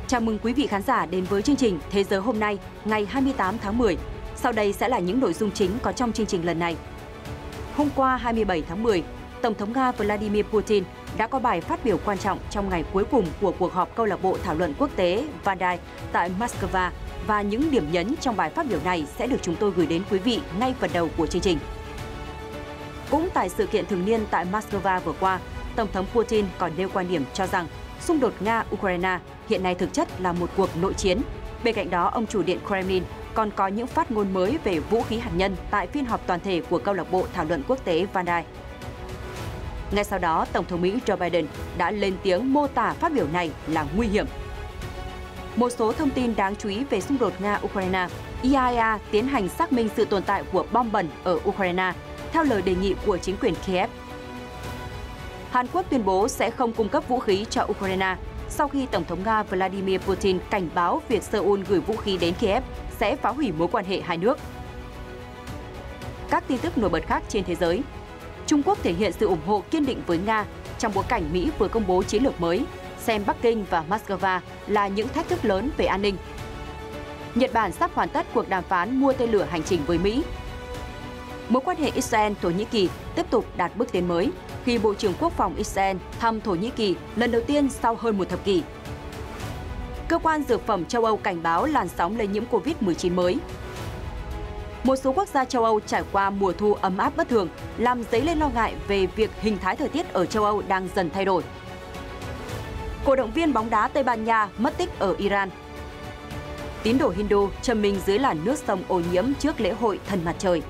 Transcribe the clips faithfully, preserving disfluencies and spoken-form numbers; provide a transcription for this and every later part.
Chào mừng quý vị khán giả đến với chương trình Thế giới hôm nay, ngày hai mươi tám tháng mười. Sau đây sẽ là những nội dung chính có trong chương trình lần này. Hôm qua hai mươi bảy tháng mười, Tổng thống Nga Vladimir Putin đã có bài phát biểu quan trọng trong ngày cuối cùng của cuộc họp câu lạc bộ thảo luận quốc tế Vandai tại Moscow, và những điểm nhấn trong bài phát biểu này sẽ được chúng tôi gửi đến quý vị ngay phần đầu của chương trình. Cũng tại sự kiện thường niên tại Moscow vừa qua, Tổng thống Putin còn nêu quan điểm cho rằng xung đột Nga-Ukraine hiện nay thực chất là một cuộc nội chiến. Bên cạnh đó, ông chủ điện Kremlin còn có những phát ngôn mới về vũ khí hạt nhân tại phiên họp toàn thể của câu lạc bộ thảo luận quốc tế Vandai. Ngay sau đó, Tổng thống Mỹ Joe Biden đã lên tiếng mô tả phát biểu này là nguy hiểm. Một số thông tin đáng chú ý về xung đột Nga-Ukraine. i a e a tiến hành xác minh sự tồn tại của bom bẩn ở Ukraine, theo lời đề nghị của chính quyền Kiev. Hàn Quốc tuyên bố sẽ không cung cấp vũ khí cho Ukraine sau khi Tổng thống Nga Vladimir Putin cảnh báo việc Seoul gửi vũ khí đến Kiev sẽ phá hủy mối quan hệ hai nước. Các tin tức nổi bật khác trên thế giới. Trung Quốc thể hiện sự ủng hộ kiên định với Nga trong bối cảnh Mỹ vừa công bố chiến lược mới, xem Bắc Kinh và Moscow là những thách thức lớn về an ninh. Nhật Bản sắp hoàn tất cuộc đàm phán mua tên lửa hành trình với Mỹ. Mối quan hệ Israel-Thổ Nhĩ Kỳ tiếp tục đạt bước tiến mới khi Bộ trưởng Quốc phòng Israel thăm Thổ Nhĩ Kỳ lần đầu tiên sau hơn một thập kỷ. Cơ quan Dược phẩm châu Âu cảnh báo làn sóng lây nhiễm Covid mười chín mới. Một số quốc gia châu Âu trải qua mùa thu ấm áp bất thường, làm dấy lên lo ngại về việc hình thái thời tiết ở châu Âu đang dần thay đổi. Cổ động viên bóng đá Tây Ban Nha mất tích ở Iran. Tín đồ Hindu châm mình dưới làn nước sông ô nhiễm trước lễ hội Thần Mặt Trời.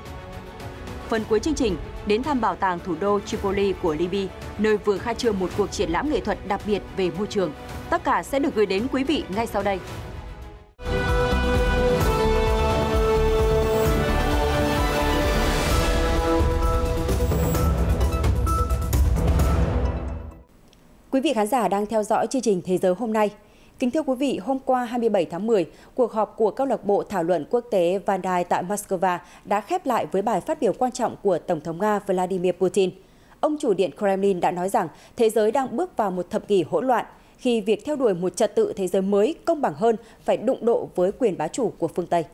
Phần cuối chương trình, đến thăm bảo tàng thủ đô Tripoli của Libya, nơi vừa khai trương một cuộc triển lãm nghệ thuật đặc biệt về môi trường. Tất cả sẽ được gửi đến quý vị ngay sau đây. Quý vị khán giả đang theo dõi chương trình Thế giới hôm nay. Kính thưa quý vị, hôm qua hai mươi bảy tháng mười, cuộc họp của câu lạc bộ thảo luận quốc tế Vandai tại Moscow đã khép lại với bài phát biểu quan trọng của Tổng thống Nga Vladimir Putin. Ông chủ điện Kremlin đã nói rằng thế giới đang bước vào một thập kỷ hỗn loạn khi việc theo đuổi một trật tự thế giới mới công bằng hơn phải đụng độ với quyền bá chủ của phương Tây.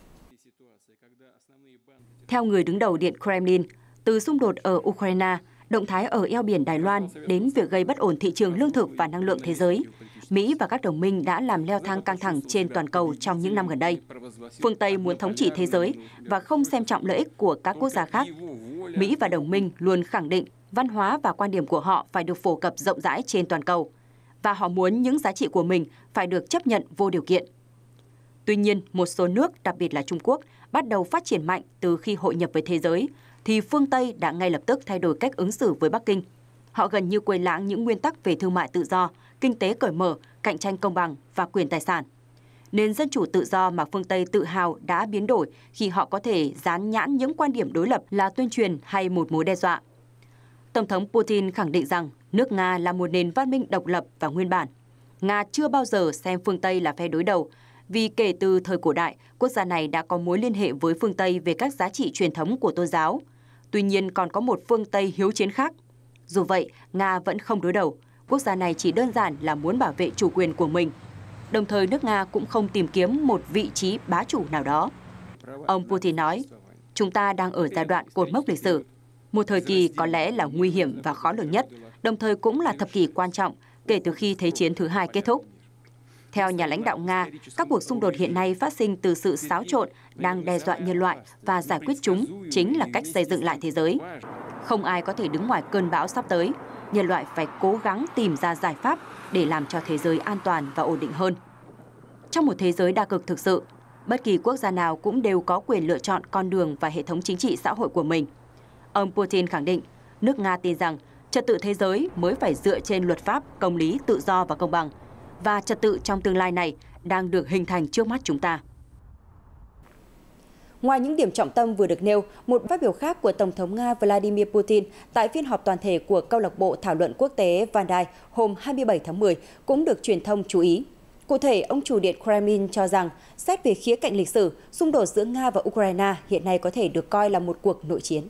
Theo người đứng đầu điện Kremlin, từ xung đột ở Ukraine, động thái ở eo biển Đài Loan đến việc gây bất ổn thị trường lương thực và năng lượng thế giới, Mỹ và các đồng minh đã làm leo thang căng thẳng trên toàn cầu trong những năm gần đây. Phương Tây muốn thống trị thế giới và không xem trọng lợi ích của các quốc gia khác. Mỹ và đồng minh luôn khẳng định văn hóa và quan điểm của họ phải được phổ cập rộng rãi trên toàn cầu, và họ muốn những giá trị của mình phải được chấp nhận vô điều kiện. Tuy nhiên, một số nước, đặc biệt là Trung Quốc, bắt đầu phát triển mạnh từ khi hội nhập với thế giới, thì phương Tây đã ngay lập tức thay đổi cách ứng xử với Bắc Kinh. Họ gần như quên lãng những nguyên tắc về thương mại tự do, kinh tế cởi mở, cạnh tranh công bằng và quyền tài sản. Nền dân chủ tự do mà phương Tây tự hào đã biến đổi khi họ có thể dán nhãn những quan điểm đối lập là tuyên truyền hay một mối đe dọa. Tổng thống Putin khẳng định rằng nước Nga là một nền văn minh độc lập và nguyên bản. Nga chưa bao giờ xem phương Tây là phe đối đầu, vì kể từ thời cổ đại, quốc gia này đã có mối liên hệ với phương Tây về các giá trị truyền thống của tôn giáo. Tuy nhiên còn có một phương Tây hiếu chiến khác. Dù vậy, Nga vẫn không đối đầu. Quốc gia này chỉ đơn giản là muốn bảo vệ chủ quyền của mình. Đồng thời, nước Nga cũng không tìm kiếm một vị trí bá chủ nào đó. Ông Putin nói, chúng ta đang ở giai đoạn cột mốc lịch sử. Một thời kỳ có lẽ là nguy hiểm và khó lường nhất, đồng thời cũng là thập kỷ quan trọng kể từ khi Thế chiến thứ hai kết thúc. Theo nhà lãnh đạo Nga, các cuộc xung đột hiện nay phát sinh từ sự xáo trộn đang đe dọa nhân loại, và giải quyết chúng chính là cách xây dựng lại thế giới. Không ai có thể đứng ngoài cơn bão sắp tới. Nhân loại phải cố gắng tìm ra giải pháp để làm cho thế giới an toàn và ổn định hơn. Trong một thế giới đa cực thực sự, bất kỳ quốc gia nào cũng đều có quyền lựa chọn con đường và hệ thống chính trị xã hội của mình. Ông Putin khẳng định, nước Nga tin rằng trật tự thế giới mới phải dựa trên luật pháp, công lý, tự do và công bằng. Và trật tự trong tương lai này đang được hình thành trước mắt chúng ta. Ngoài những điểm trọng tâm vừa được nêu, một phát biểu khác của Tổng thống Nga Vladimir Putin tại phiên họp toàn thể của câu lạc bộ thảo luận quốc tế Vandai hôm hai mươi bảy tháng mười cũng được truyền thông chú ý. Cụ thể, ông chủ điện Kremlin cho rằng, xét về khía cạnh lịch sử, xung đột giữa Nga và Ukraine hiện nay có thể được coi là một cuộc nội chiến.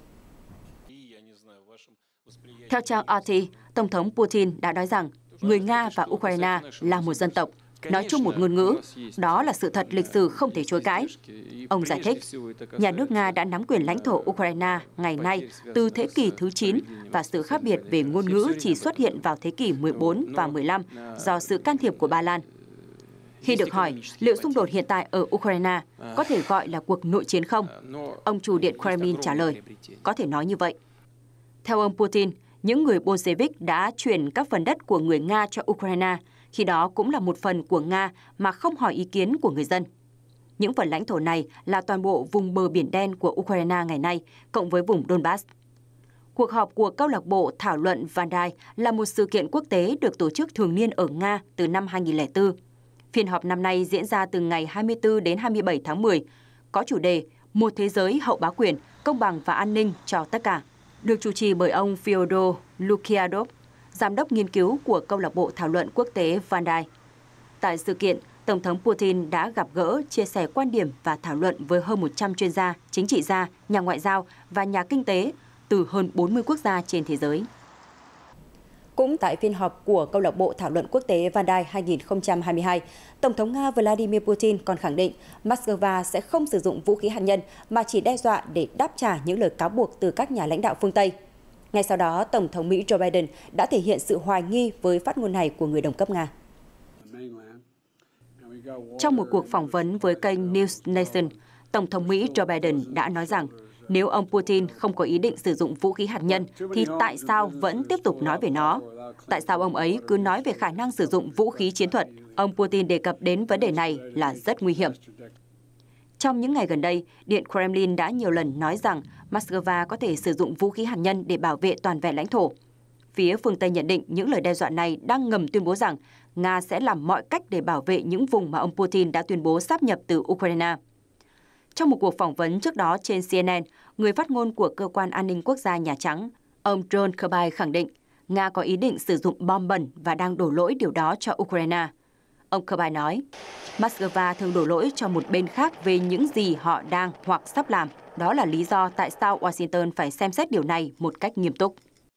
Theo trang rờ tê, Tổng thống Putin đã nói rằng người Nga và Ukraine là một dân tộc. nói chung một ngôn ngữ. Đó là sự thật lịch sử không thể chối cãi. Ông giải thích, nhà nước Nga đã nắm quyền lãnh thổ Ukraine ngày nay từ thế kỷ thứ chín và sự khác biệt về ngôn ngữ chỉ xuất hiện vào thế kỷ mười bốn và mười lăm do sự can thiệp của Ba Lan. Khi được hỏi liệu xung đột hiện tại ở Ukraine có thể gọi là cuộc nội chiến không, ông chủ Điện Kremlin trả lời, có thể nói như vậy. Theo ông Putin, những người Bolshevik đã chuyển các phần đất của người Nga cho Ukraine, khi đó cũng là một phần của Nga mà không hỏi ý kiến của người dân. Những phần lãnh thổ này là toàn bộ vùng bờ Biển Đen của Ukraine ngày nay, cộng với vùng Donbass. Cuộc họp của câu lạc bộ thảo luận Vandai là một sự kiện quốc tế được tổ chức thường niên ở Nga từ năm hai nghìn lẻ bốn. Phiên họp năm nay diễn ra từ ngày hai mươi tư đến hai mươi bảy tháng mười, có chủ đề Một thế giới hậu bá quyền, công bằng và an ninh cho tất cả, được chủ trì bởi ông Fyodor Lukiadov, giám đốc nghiên cứu của câu lạc bộ thảo luận quốc tế Vandai. Tại sự kiện, Tổng thống Putin đã gặp gỡ, chia sẻ quan điểm và thảo luận với hơn một trăm chuyên gia, chính trị gia, nhà ngoại giao và nhà kinh tế từ hơn bốn mươi quốc gia trên thế giới. Cũng tại phiên họp của câu lạc bộ thảo luận quốc tế Vandai hai nghìn không trăm hai mươi hai, Tổng thống Nga Vladimir Putin còn khẳng định Moscow sẽ không sử dụng vũ khí hạt nhân mà chỉ đe dọa để đáp trả những lời cáo buộc từ các nhà lãnh đạo phương Tây. Ngay sau đó, Tổng thống Mỹ Joe Biden đã thể hiện sự hoài nghi với phát ngôn này của người đồng cấp Nga. Trong một cuộc phỏng vấn với kênh News Nation, Tổng thống Mỹ Joe Biden đã nói rằng nếu ông Putin không có ý định sử dụng vũ khí hạt nhân, thì tại sao vẫn tiếp tục nói về nó? Tại sao ông ấy cứ nói về khả năng sử dụng vũ khí chiến thuật? Ông Putin đề cập đến vấn đề này là rất nguy hiểm. Trong những ngày gần đây, Điện Kremlin đã nhiều lần nói rằng Moscow có thể sử dụng vũ khí hạt nhân để bảo vệ toàn vẹn lãnh thổ. Phía phương Tây nhận định những lời đe dọa này đang ngầm tuyên bố rằng Nga sẽ làm mọi cách để bảo vệ những vùng mà ông Putin đã tuyên bố sáp nhập từ Ukraine. Trong một cuộc phỏng vấn trước đó trên C N N, người phát ngôn của Cơ quan An ninh Quốc gia Nhà Trắng, ông John Kirby khẳng định Nga có ý định sử dụng bom bẩn và đang đổ lỗi điều đó cho Ukraine. Ông Kirby nói, Moscow thường đổ lỗi cho một bên khác về những gì họ đang hoặc sắp làm. Đó là lý do tại sao Washington phải xem xét điều này một cách nghiêm túc.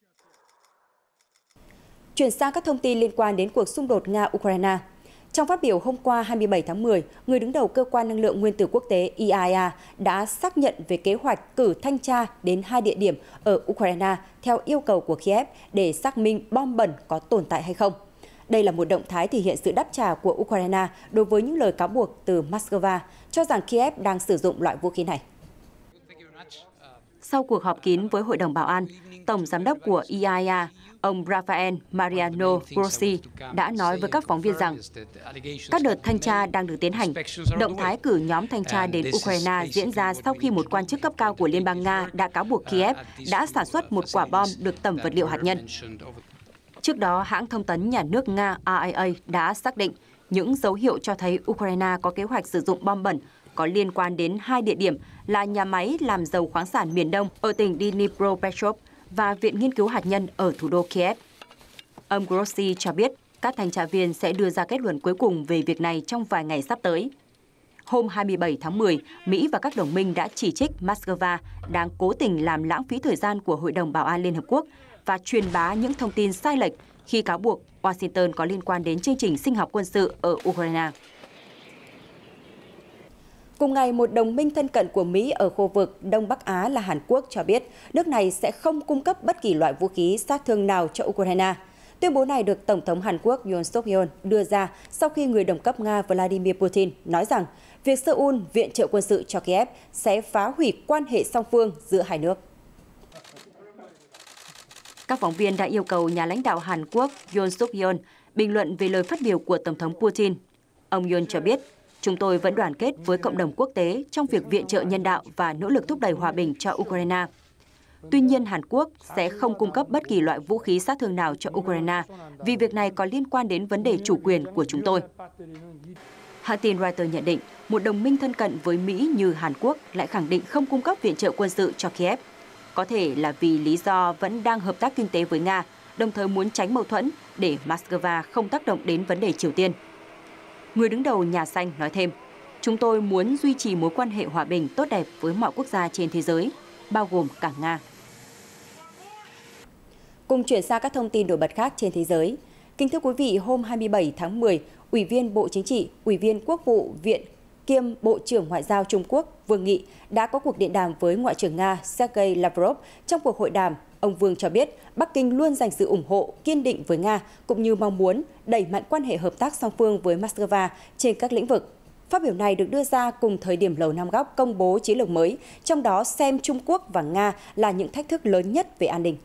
Chuyển sang các thông tin liên quan đến cuộc xung đột Nga-Ukraine. Trong phát biểu hôm qua hai mươi bảy tháng mười, người đứng đầu Cơ quan Năng lượng Nguyên tử Quốc tế I A E A đã xác nhận về kế hoạch cử thanh tra đến hai địa điểm ở Ukraine theo yêu cầu của Kiev để xác minh bom bẩn có tồn tại hay không. Đây là một động thái thể hiện sự đáp trả của Ukraine đối với những lời cáo buộc từ Moscow cho rằng Kiev đang sử dụng loại vũ khí này. Sau cuộc họp kín với Hội đồng Bảo an, Tổng Giám đốc của I A E A, ông Rafael Mariano Grossi đã nói với các phóng viên rằng các đợt thanh tra đang được tiến hành. Động thái cử nhóm thanh tra đến Ukraine diễn ra sau khi một quan chức cấp cao của Liên bang Nga đã cáo buộc Kiev đã sản xuất một quả bom được tẩm vật liệu hạt nhân. Trước đó, hãng thông tấn nhà nước Nga R I A đã xác định những dấu hiệu cho thấy Ukraine có kế hoạch sử dụng bom bẩn có liên quan đến hai địa điểm là nhà máy làm dầu khoáng sản miền Đông ở tỉnh Dnipropetrovsk và Viện Nghiên cứu Hạt nhân ở thủ đô Kiev. Ông Grossi cho biết các thanh tra viên sẽ đưa ra kết luận cuối cùng về việc này trong vài ngày sắp tới. Hôm hai mươi bảy tháng mười, Mỹ và các đồng minh đã chỉ trích Moscow đang cố tình làm lãng phí thời gian của Hội đồng Bảo an Liên Hợp Quốc và truyền bá những thông tin sai lệch khi cáo buộc Washington có liên quan đến chương trình sinh học quân sự ở Ukraine. Cùng ngày, một đồng minh thân cận của Mỹ ở khu vực Đông Bắc Á là Hàn Quốc cho biết nước này sẽ không cung cấp bất kỳ loại vũ khí sát thương nào cho Ukraine. Tuyên bố này được Tổng thống Hàn Quốc Yoon suk yeol đưa ra sau khi người đồng cấp Nga Vladimir Putin nói rằng việc Seoul viện trợ quân sự cho Kiev sẽ phá hủy quan hệ song phương giữa hai nước. Các phóng viên đã yêu cầu nhà lãnh đạo Hàn Quốc Yoon suk yeol bình luận về lời phát biểu của Tổng thống Putin. Ông Yoon cho biết, chúng tôi vẫn đoàn kết với cộng đồng quốc tế trong việc viện trợ nhân đạo và nỗ lực thúc đẩy hòa bình cho Ukraine. Tuy nhiên, Hàn Quốc sẽ không cung cấp bất kỳ loại vũ khí sát thương nào cho Ukraine vì việc này có liên quan đến vấn đề chủ quyền của chúng tôi. Hãng tin Reuters nhận định, một đồng minh thân cận với Mỹ như Hàn Quốc lại khẳng định không cung cấp viện trợ quân sự cho Kiev. Có thể là vì lý do vẫn đang hợp tác kinh tế với Nga, đồng thời muốn tránh mâu thuẫn để Moscow không tác động đến vấn đề Triều Tiên. Người đứng đầu Nhà Xanh nói thêm, chúng tôi muốn duy trì mối quan hệ hòa bình tốt đẹp với mọi quốc gia trên thế giới, bao gồm cả Nga. Cùng chuyển sang các thông tin nổi bật khác trên thế giới. Kính thưa quý vị, hôm hai mươi bảy tháng mười, Ủy viên Bộ Chính trị, Ủy viên Quốc vụ Viện kiêm Bộ trưởng Ngoại giao Trung Quốc Vương Nghị đã có cuộc điện đàm với Ngoại trưởng Nga Sergei Lavrov. Trong cuộc hội đàm, ông Vương cho biết Bắc Kinh luôn dành sự ủng hộ kiên định với Nga, cũng như mong muốn đẩy mạnh quan hệ hợp tác song phương với Moscow trên các lĩnh vực. Phát biểu này được đưa ra cùng thời điểm Lầu Năm Góc công bố chiến lược mới, trong đó xem Trung Quốc và Nga là những thách thức lớn nhất về an ninh.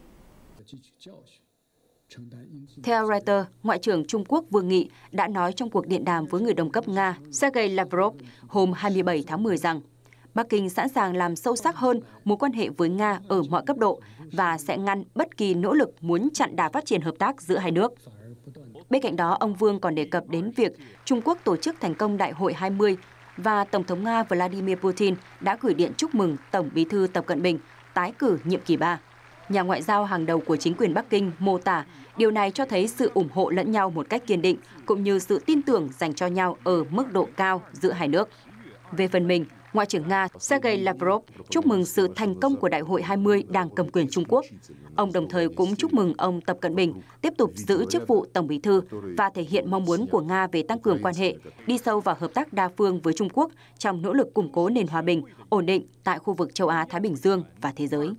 Theo Reuters, Ngoại trưởng Trung Quốc Vương Nghị đã nói trong cuộc điện đàm với người đồng cấp Nga Sergei Lavrov hôm hai mươi bảy tháng mười rằng Bắc Kinh sẵn sàng làm sâu sắc hơn mối quan hệ với Nga ở mọi cấp độ và sẽ ngăn bất kỳ nỗ lực muốn chặn đà phát triển hợp tác giữa hai nước. Bên cạnh đó, ông Vương còn đề cập đến việc Trung Quốc tổ chức thành công Đại hội hai mươi và Tổng thống Nga Vladimir Putin đã gửi điện chúc mừng Tổng Bí thư Tập Cận Bình tái cử nhiệm kỳ ba. Nhà ngoại giao hàng đầu của chính quyền Bắc Kinh mô tả điều này cho thấy sự ủng hộ lẫn nhau một cách kiên định, cũng như sự tin tưởng dành cho nhau ở mức độ cao giữa hai nước. Về phần mình, Ngoại trưởng Nga Sergei Lavrov chúc mừng sự thành công của Đại hội hai mươi đang cầm quyền Trung Quốc. Ông đồng thời cũng chúc mừng ông Tập Cận Bình tiếp tục giữ chức vụ Tổng Bí thư và thể hiện mong muốn của Nga về tăng cường quan hệ, đi sâu vào hợp tác đa phương với Trung Quốc trong nỗ lực củng cố nền hòa bình, ổn định tại khu vực châu Á-Thái Bình Dương và thế giới.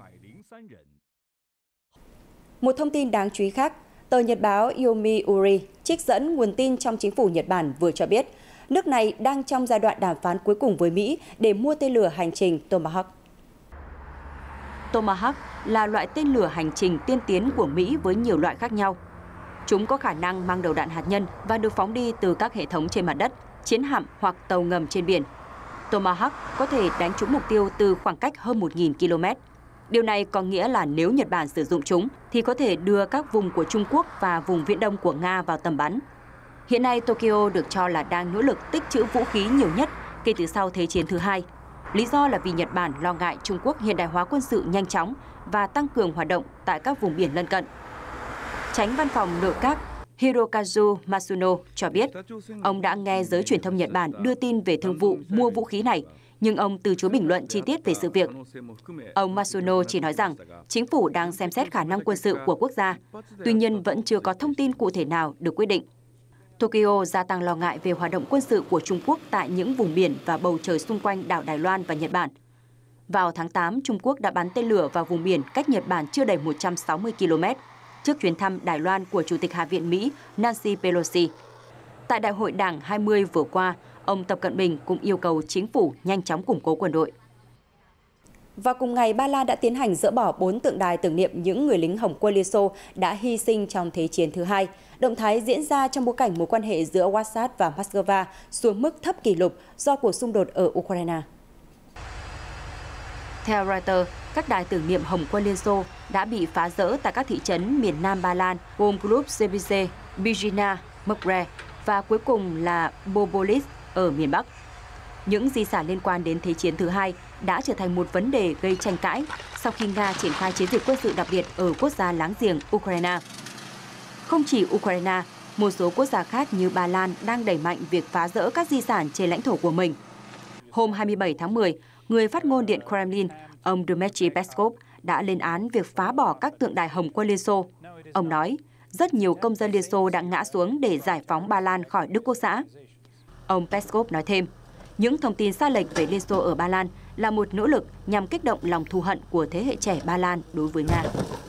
Một thông tin đáng chú ý khác, tờ nhật báo Yomi Uri trích dẫn nguồn tin trong chính phủ Nhật Bản vừa cho biết, nước này đang trong giai đoạn đàm phán cuối cùng với Mỹ để mua tên lửa hành trình Tomahawk. Tomahawk là loại tên lửa hành trình tiên tiến của Mỹ với nhiều loại khác nhau. Chúng có khả năng mang đầu đạn hạt nhân và được phóng đi từ các hệ thống trên mặt đất, chiến hạm hoặc tàu ngầm trên biển. Tomahawk có thể đánh trúng mục tiêu từ khoảng cách hơn một nghìn ki lô mét. Điều này có nghĩa là nếu Nhật Bản sử dụng chúng thì có thể đưa các vùng của Trung Quốc và vùng Viễn Đông của Nga vào tầm bắn. Hiện nay, Tokyo được cho là đang nỗ lực tích trữ vũ khí nhiều nhất kể từ sau Thế chiến thứ hai. Lý do là vì Nhật Bản lo ngại Trung Quốc hiện đại hóa quân sự nhanh chóng và tăng cường hoạt động tại các vùng biển lân cận. Chánh văn phòng nội các Hirokazu Masuno cho biết, ông đã nghe giới truyền thông Nhật Bản đưa tin về thương vụ mua vũ khí này, nhưng ông từ chối bình luận chi tiết về sự việc. Ông Masuno chỉ nói rằng chính phủ đang xem xét khả năng quân sự của quốc gia, tuy nhiên vẫn chưa có thông tin cụ thể nào được quyết định. Tokyo gia tăng lo ngại về hoạt động quân sự của Trung Quốc tại những vùng biển và bầu trời xung quanh đảo Đài Loan và Nhật Bản. Vào tháng tám, Trung Quốc đã bắn tên lửa vào vùng biển cách Nhật Bản chưa đầy một trăm sáu mươi ki lô mét, trước chuyến thăm Đài Loan của Chủ tịch Hạ viện Mỹ Nancy Pelosi. Tại Đại hội Đảng hai mươi vừa qua, ông Tập Cận Bình cũng yêu cầu chính phủ nhanh chóng củng cố quân đội. Và cùng ngày, Ba Lan đã tiến hành dỡ bỏ bốn tượng đài tưởng niệm những người lính Hồng quân Liên Xô đã hy sinh trong Thế chiến thứ hai. Động thái diễn ra trong bối cảnh mối quan hệ giữa Warsaw và Moscow xuống mức thấp kỷ lục do cuộc xung đột ở Ukraine. Theo Reuters, các đài tưởng niệm Hồng quân Liên Xô đã bị phá rỡ tại các thị trấn miền Nam Ba Lan gồm Grubzewice, Bijina, Mokre và cuối cùng là Bobolis ở miền Bắc. Những di sản liên quan đến Thế chiến thứ hai đã trở thành một vấn đề gây tranh cãi sau khi Nga triển khai chiến dịch quân sự đặc biệt ở quốc gia láng giềng Ukraine. Không chỉ Ukraine, một số quốc gia khác như Ba Lan đang đẩy mạnh việc phá rỡ các di sản trên lãnh thổ của mình. Hôm hai mươi bảy tháng mười, người phát ngôn Điện Kremlin, ông Dmitry Peskov đã lên án việc phá bỏ các tượng đài Hồng quân Liên Xô. Ông nói, rất nhiều công dân Liên Xô đã ngã xuống để giải phóng Ba Lan khỏi Đức Quốc xã. Ông Peskov nói thêm, những thông tin sai lệch về Liên Xô ở Ba Lan là một nỗ lực nhằm kích động lòng thù hận của thế hệ trẻ Ba Lan đối với Nga.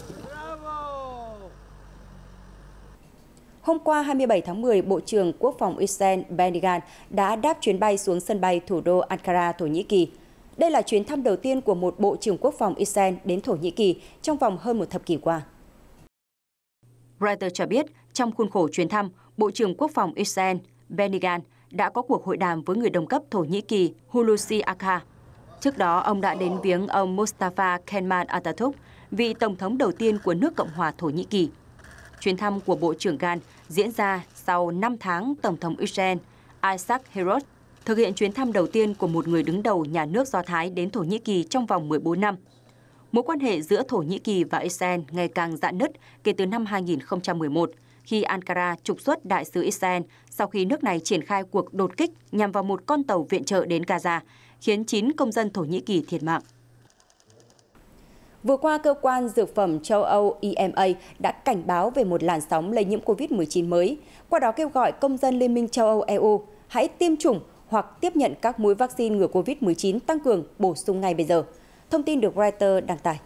Hôm qua hai mươi bảy tháng mười, Bộ trưởng Quốc phòng Israel Benny Gantz đã đáp chuyến bay xuống sân bay thủ đô Ankara, Thổ Nhĩ Kỳ. Đây là chuyến thăm đầu tiên của một Bộ trưởng Quốc phòng Israel đến Thổ Nhĩ Kỳ trong vòng hơn một thập kỷ qua. Reuters cho biết, trong khuôn khổ chuyến thăm, Bộ trưởng Quốc phòng Israel Benny Gantz đã có cuộc hội đàm với người đồng cấp Thổ Nhĩ Kỳ Hulusi Akar. Trước đó, ông đã đến viếng ông Mustafa Kemal Atatürk, vị tổng thống đầu tiên của nước Cộng hòa Thổ Nhĩ Kỳ. Chuyến thăm của Bộ trưởng Gantz diễn ra sau năm tháng Tổng thống Israel Isaac Herzog thực hiện chuyến thăm đầu tiên của một người đứng đầu nhà nước Do Thái đến Thổ Nhĩ Kỳ trong vòng mười bốn năm. Mối quan hệ giữa Thổ Nhĩ Kỳ và Israel ngày càng rạn nứt kể từ năm hai nghìn không trăm mười một, khi Ankara trục xuất đại sứ Israel sau khi nước này triển khai cuộc đột kích nhằm vào một con tàu viện trợ đến Gaza, khiến chín công dân Thổ Nhĩ Kỳ thiệt mạng. Vừa qua, cơ quan dược phẩm châu Âu E M A đã cảnh báo về một làn sóng lây nhiễm Covid mười chín mới, qua đó kêu gọi công dân Liên minh châu Âu E U hãy tiêm chủng hoặc tiếp nhận các mũi vaccine ngừa Covid mười chín tăng cường bổ sung ngay bây giờ. Thông tin được Reuters đăng tải.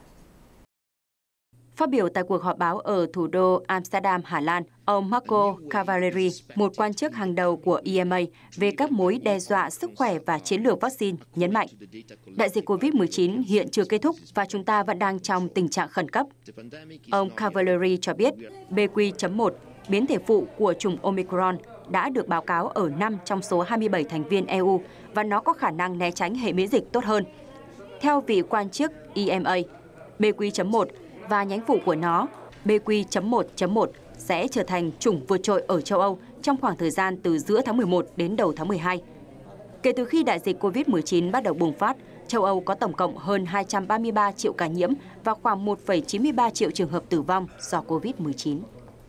Phát biểu tại cuộc họp báo ở thủ đô Amsterdam, Hà Lan, ông Marco Cavaleri, một quan chức hàng đầu của E M A về các mối đe dọa sức khỏe và chiến lược vaccine, nhấn mạnh, đại dịch Covid mười chín hiện chưa kết thúc và chúng ta vẫn đang trong tình trạng khẩn cấp. Ông Cavaleri cho biết B Q chấm một, biến thể phụ của chủng Omicron, đã được báo cáo ở năm trong số hai mươi bảy thành viên E U và nó có khả năng né tránh hệ miễn dịch tốt hơn. Theo vị quan chức E M A, B Q chấm một và nhánh phụ của nó, B Q chấm một chấm một, sẽ trở thành chủng vượt trội ở châu Âu trong khoảng thời gian từ giữa tháng mười một đến đầu tháng mười hai. Kể từ khi đại dịch Covid mười chín bắt đầu bùng phát, châu Âu có tổng cộng hơn hai trăm ba mươi ba triệu ca nhiễm và khoảng một phẩy chín mươi ba triệu trường hợp tử vong do Covid mười chín.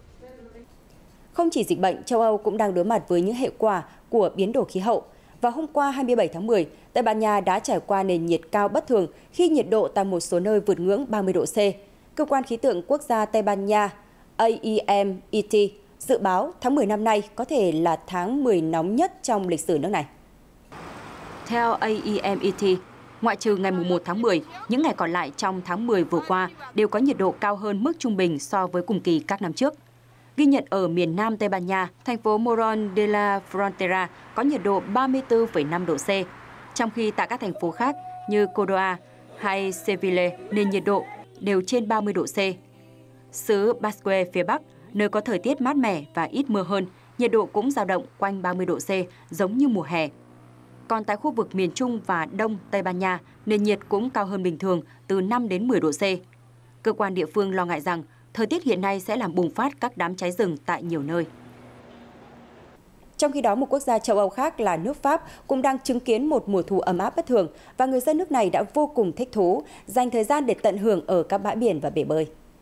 Không chỉ dịch bệnh, châu Âu cũng đang đối mặt với những hệ quả của biến đổi khí hậu. Vào hôm qua hai mươi bảy tháng mười, Tây Ban Nha đã trải qua nền nhiệt cao bất thường khi nhiệt độ tại một số nơi vượt ngưỡng ba mươi độ C. Cơ quan khí tượng quốc gia Tây Ban Nha A E M E T dự báo tháng mười năm nay có thể là tháng mười nóng nhất trong lịch sử nước này. Theo A E M E T, ngoại trừ ngày mùng một tháng mười, những ngày còn lại trong tháng mười vừa qua đều có nhiệt độ cao hơn mức trung bình so với cùng kỳ các năm trước. Ghi nhận ở miền Nam Tây Ban Nha, thành phố Morón de la Frontera có nhiệt độ ba mươi tư phẩy năm độ C, trong khi tại các thành phố khác như Córdoba hay Seville nền nhiệt độ đều trên ba mươi độ C. Xứ Basque phía Bắc, nơi có thời tiết mát mẻ và ít mưa hơn, nhiệt độ cũng dao động quanh ba mươi độ C, giống như mùa hè. Còn tại khu vực miền Trung và Đông Tây Ban Nha, nền nhiệt cũng cao hơn bình thường từ năm đến mười độ C. Cơ quan địa phương lo ngại rằng thời tiết hiện nay sẽ làm bùng phát các đám cháy rừng tại nhiều nơi. Trong khi đó, một quốc gia châu Âu khác là nước Pháp cũng đang chứng kiến một mùa thu ấm áp bất thường và người dân nước này đã vô cùng thích thú, dành thời gian để tận hưởng ở các bãi biển và bể bơi.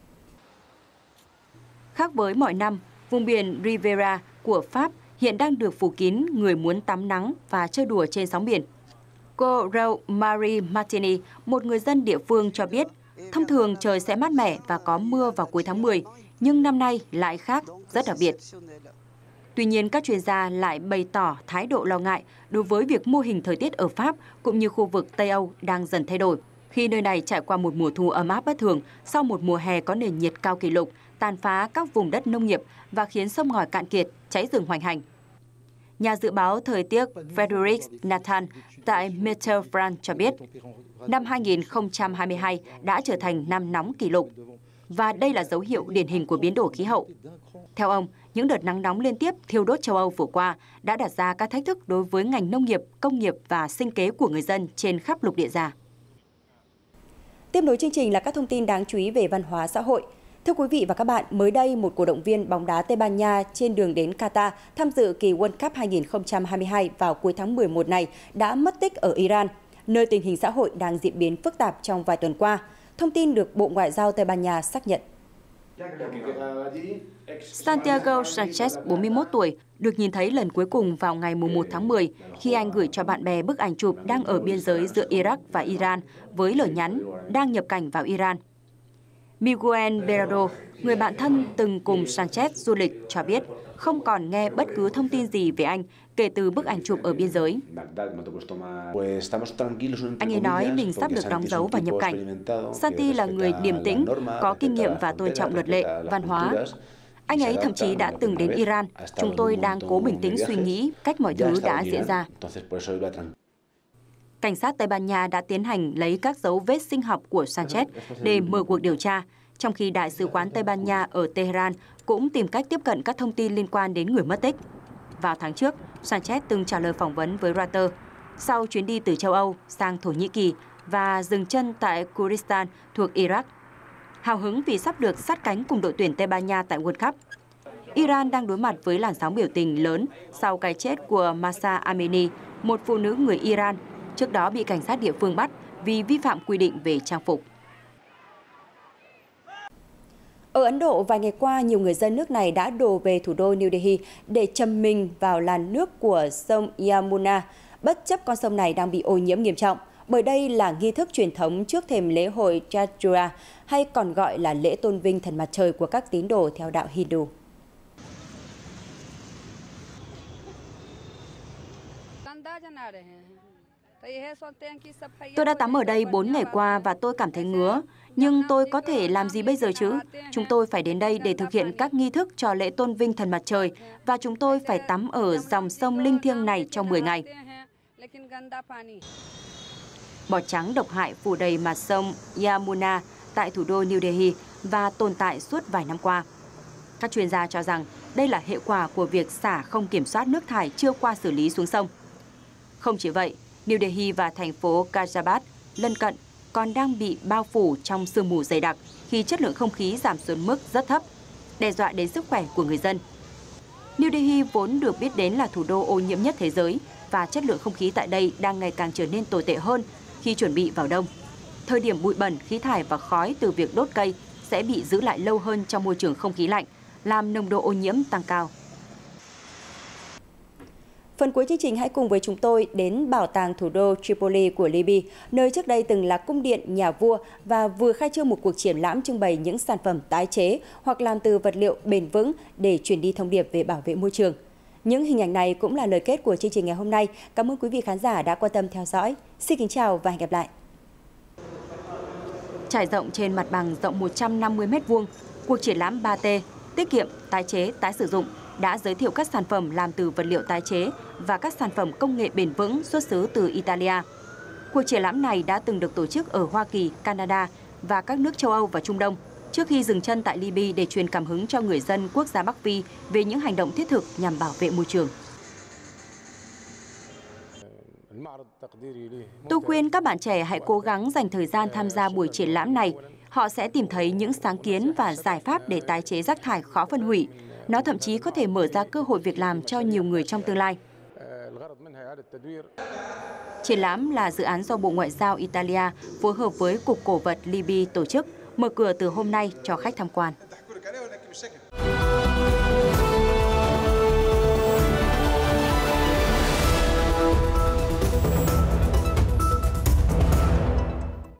Khác với mọi năm, vùng biển Riviera của Pháp hiện đang được phủ kín người muốn tắm nắng và chơi đùa trên sóng biển. Cô Rose Marie Martini, một người dân địa phương cho biết, thông thường trời sẽ mát mẻ và có mưa vào cuối tháng mười, nhưng năm nay lại khác, rất đặc biệt. Tuy nhiên, các chuyên gia lại bày tỏ thái độ lo ngại đối với việc mô hình thời tiết ở Pháp cũng như khu vực Tây Âu đang dần thay đổi, khi nơi này trải qua một mùa thu ấm áp bất thường sau một mùa hè có nền nhiệt cao kỷ lục, tàn phá các vùng đất nông nghiệp và khiến sông ngòi cạn kiệt, cháy rừng hoành hành. Nhà dự báo thời tiết Frederic Nathan tại Meteo France cho biết, năm hai nghìn không trăm hai mươi hai đã trở thành năm nóng kỷ lục, và đây là dấu hiệu điển hình của biến đổi khí hậu. Theo ông, những đợt nắng nóng liên tiếp thiêu đốt châu Âu vừa qua đã đặt ra các thách thức đối với ngành nông nghiệp, công nghiệp và sinh kế của người dân trên khắp lục địa già. Tiếp nối chương trình là các thông tin đáng chú ý về văn hóa xã hội. Thưa quý vị và các bạn, mới đây một cổ động viên bóng đá Tây Ban Nha trên đường đến Qatar tham dự kỳ World Cup hai nghìn không trăm hai mươi hai vào cuối tháng mười một này đã mất tích ở Iran, nơi tình hình xã hội đang diễn biến phức tạp trong vài tuần qua. Thông tin được Bộ Ngoại giao Tây Ban Nha xác nhận. Santiago Sanchez, bốn mươi mốt tuổi, được nhìn thấy lần cuối cùng vào ngày mùng một tháng mười khi anh gửi cho bạn bè bức ảnh chụp đang ở biên giới giữa Iraq và Iran với lời nhắn đang nhập cảnh vào Iran. Miguel Berardo, người bạn thân từng cùng Sanchez du lịch, cho biết không còn nghe bất cứ thông tin gì về anh kể từ bức ảnh chụp ở biên giới. Anh ấy nói mình sắp được đóng dấu và nhập cảnh. Santi là người điềm tĩnh, có kinh nghiệm và tôn trọng luật lệ, văn hóa. Anh ấy thậm chí đã từng đến Iran. Chúng tôi đang cố bình tĩnh suy nghĩ cách mọi thứ đã diễn ra. Cảnh sát Tây Ban Nha đã tiến hành lấy các dấu vết sinh học của Sanchez để mở cuộc điều tra, trong khi Đại sứ quán Tây Ban Nha ở Tehran cũng tìm cách tiếp cận các thông tin liên quan đến người mất tích. Vào tháng trước, Sanchez từng trả lời phỏng vấn với Reuters sau chuyến đi từ châu Âu sang Thổ Nhĩ Kỳ và dừng chân tại Kurdistan thuộc Iraq. Hào hứng vì sắp được sát cánh cùng đội tuyển Tây Ban Nha tại World Cup. Iran đang đối mặt với làn sóng biểu tình lớn sau cái chết của Mahsa Amini, một phụ nữ người Iran, trước đó bị cảnh sát địa phương bắt vì vi phạm quy định về trang phục. Ở Ấn Độ, vài ngày qua, nhiều người dân nước này đã đổ về thủ đô New Delhi để châm mình vào làn nước của sông Yamuna, bất chấp con sông này đang bị ô nhiễm nghiêm trọng. bởi đây là nghi thức truyền thống trước thềm lễ hội Chhatura, hay còn gọi là lễ tôn vinh thần mặt trời của các tín đồ theo đạo Hindu. Tôi đã tắm ở đây bốn ngày qua và tôi cảm thấy ngứa, nhưng tôi có thể làm gì bây giờ chứ? Chúng tôi phải đến đây để thực hiện các nghi thức cho lễ tôn vinh thần mặt trời và chúng tôi phải tắm ở dòng sông linh thiêng này trong mười ngày. Bọt trắng độc hại phủ đầy mặt sông Yamuna tại thủ đô New Delhi và tồn tại suốt vài năm qua. Các chuyên gia cho rằng đây là hệ quả của việc xả không kiểm soát nước thải chưa qua xử lý xuống sông. Không chỉ vậy, New Delhi và thành phố Ghaziabad lân cận còn đang bị bao phủ trong sương mù dày đặc khi chất lượng không khí giảm xuống mức rất thấp, đe dọa đến sức khỏe của người dân. New Delhi vốn được biết đến là thủ đô ô nhiễm nhất thế giới và chất lượng không khí tại đây đang ngày càng trở nên tồi tệ hơn khi chuẩn bị vào đông. Thời điểm bụi bẩn, khí thải và khói từ việc đốt cây sẽ bị giữ lại lâu hơn trong môi trường không khí lạnh, làm nồng độ ô nhiễm tăng cao. Phần cuối chương trình hãy cùng với chúng tôi đến bảo tàng thủ đô Tripoli của Libya, nơi trước đây từng là cung điện nhà vua và vừa khai trương một cuộc triển lãm trưng bày những sản phẩm tái chế hoặc làm từ vật liệu bền vững để truyền đi thông điệp về bảo vệ môi trường. Những hình ảnh này cũng là lời kết của chương trình ngày hôm nay. Cảm ơn quý vị khán giả đã quan tâm theo dõi. Xin kính chào và hẹn gặp lại. Trải rộng trên mặt bằng rộng một trăm năm mươi mét vuông, cuộc triển lãm ba T, tiết kiệm, tái chế, tái sử dụng, đã giới thiệu các sản phẩm làm từ vật liệu tái chế và các sản phẩm công nghệ bền vững xuất xứ từ Italia. Cuộc triển lãm này đã từng được tổ chức ở Hoa Kỳ, Canada và các nước châu Âu và Trung Đông, trước khi dừng chân tại Libya để truyền cảm hứng cho người dân quốc gia Bắc Phi về những hành động thiết thực nhằm bảo vệ môi trường. Tôi khuyên các bạn trẻ hãy cố gắng dành thời gian tham gia buổi triển lãm này. Họ sẽ tìm thấy những sáng kiến và giải pháp để tái chế rác thải khó phân hủy. Nó thậm chí có thể mở ra cơ hội việc làm cho nhiều người trong tương lai. Triển lãm là dự án do Bộ Ngoại giao Italia phối hợp với Cục Cổ vật Libya tổ chức, mở cửa từ hôm nay cho khách tham quan.